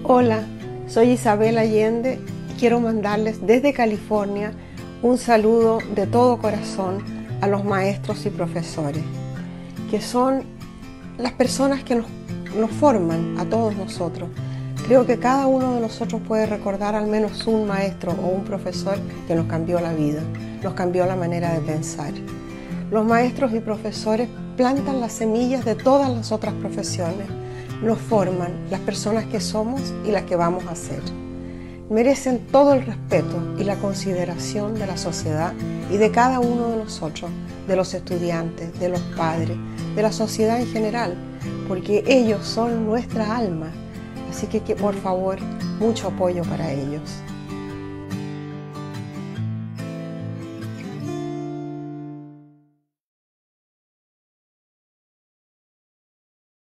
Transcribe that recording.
Hola, soy Isabel Allende y quiero mandarles desde California un saludo de todo corazón a los maestros y profesores, que son las personas que nos forman a todos nosotros. Creo que cada uno de nosotros puede recordar al menos un maestro o un profesor que nos cambió la vida, nos cambió la manera de pensar. Los maestros y profesores plantan las semillas de todas las otras profesiones, nos forman las personas que somos y las que vamos a ser. Merecen todo el respeto y la consideración de la sociedad y de cada uno de nosotros, de los estudiantes, de los padres, de la sociedad en general, porque ellos son nuestra alma. Así que por favor, mucho apoyo para ellos.